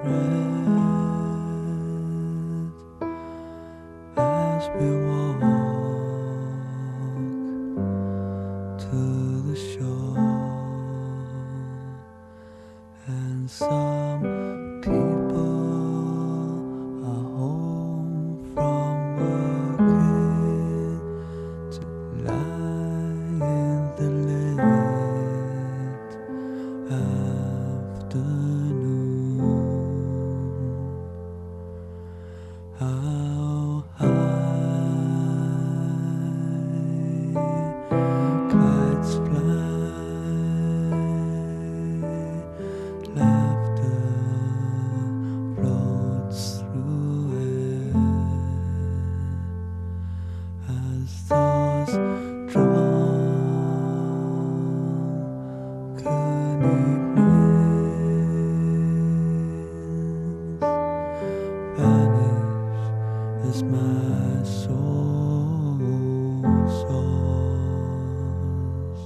as we walk to the shore, and some people are home from working to lie in the late afternoon. How high kites fly, laughter floats through air as those drunken evenings vanish as my soul soars.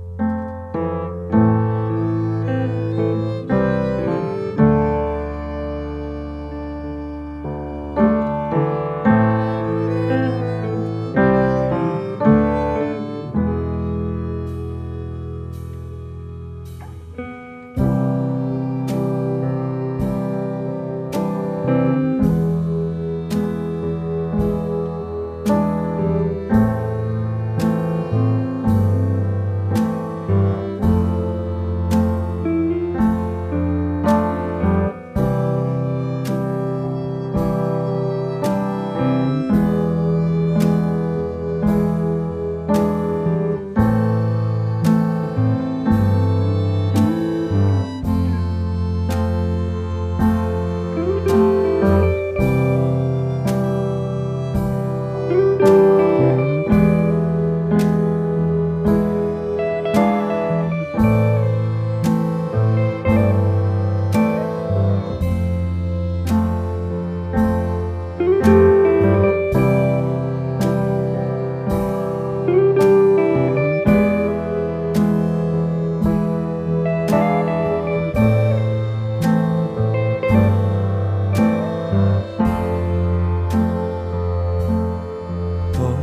For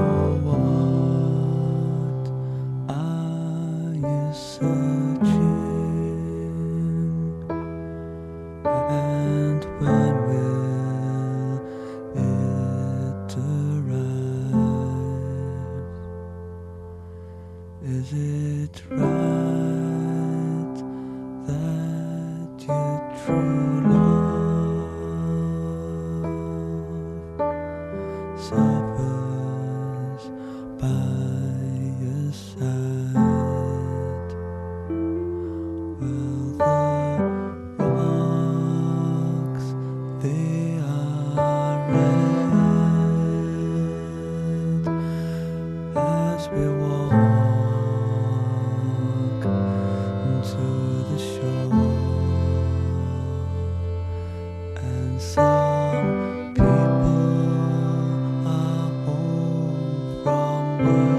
what are you searching? And when will it arrive? Is it right that your true love suffers by your side? Well, the rocks, they are red as we walk to the shore, and some people are home from work